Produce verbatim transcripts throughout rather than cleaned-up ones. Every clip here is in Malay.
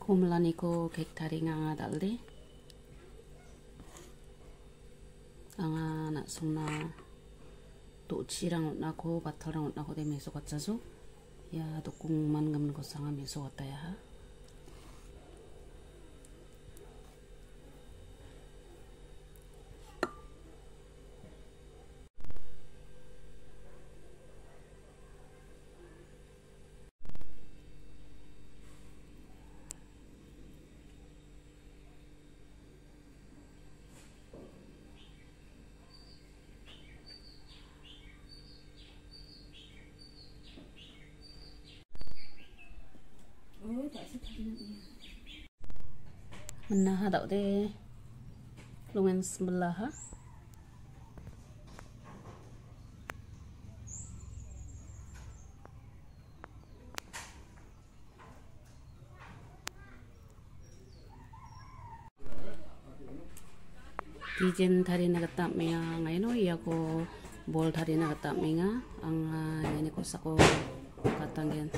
Humlaniko kek tari nga dalde anga nak sungna tochirang nako batarang nako de meso kacazo ya dokung man gam ko sanga meso wataya ha. Menaha dak de lungan sebelah ha. Dijen tari nagatak menga ngaino iya ko bol tari nagatak menga ang ini ko sako katanggen.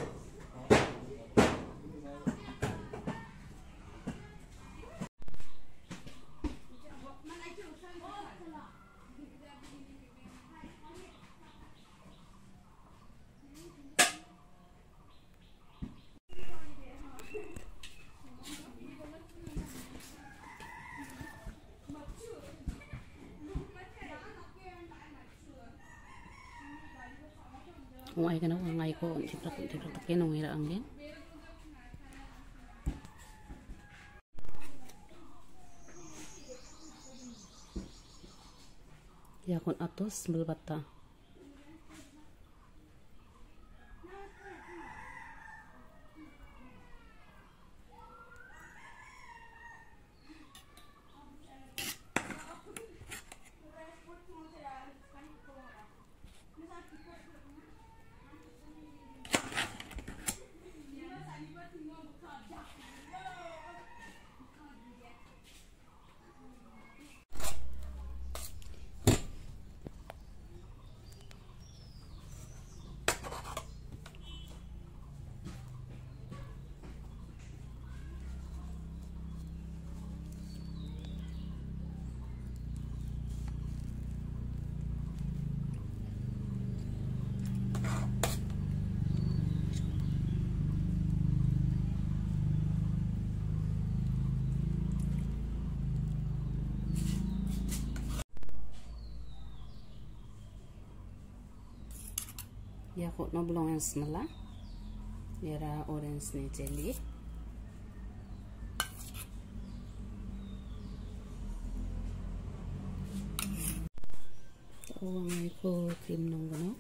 Ngoài cái nó ngoài cô thì nó cũng thì nó cái nồi là ăn đến ya kon atos melbata ya kok no belum yang semula era orange ni jelly uang ko krim nunggu no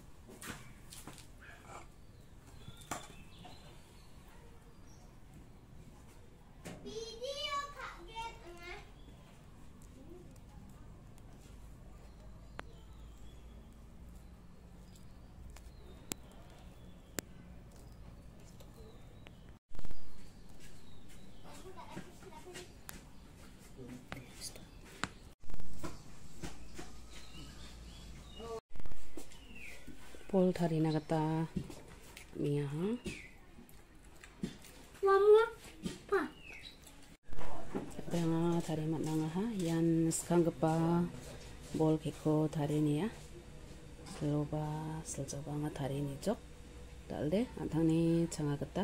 pol thari nagata mia ha mama pa tanga thari mat nanga ha yan skangpa bol keko thari ni ya sloba selcoba nga thari ni jok dalde antangni changagata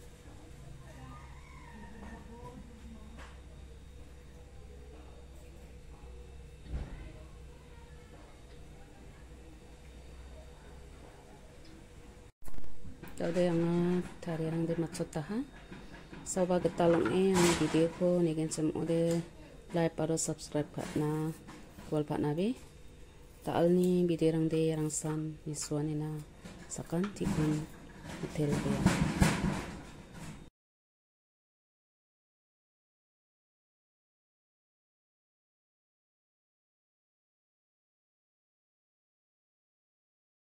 Daude yang tari yang de macota ha soba getalong e yang video ko negen sem ode like paro subscribe patna kol patna be taal ni video yang de yang san niswanina sakan tikun hotel be